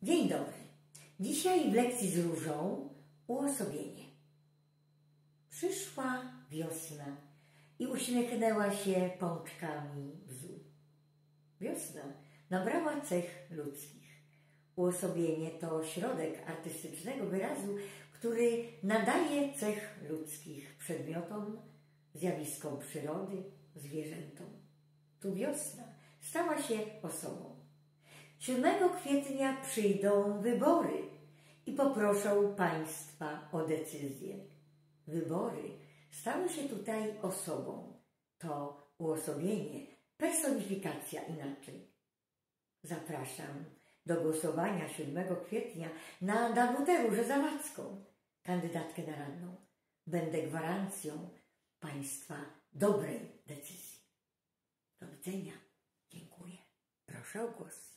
Dzień dobry. Dzisiaj w lekcji z Różą uosobienie. Przyszła wiosna i uśmiechnęła się pączkami bzu. Wiosna nabrała cech ludzkich. Uosobienie to środek artystycznego wyrazu, który nadaje cech ludzkich przedmiotom, zjawiskom przyrody, zwierzętom. Tu wiosna stała się osobą. 7 kwietnia przyjdą wybory i poproszą państwa o decyzję. Wybory stały się tutaj osobą. To uosobienie, personifikacja inaczej. Zapraszam do głosowania 7 kwietnia na Danutę Różę Zawadzką, kandydatkę na radną. Będę gwarancją państwa dobrej decyzji. Do widzenia. Dziękuję. Proszę o głos.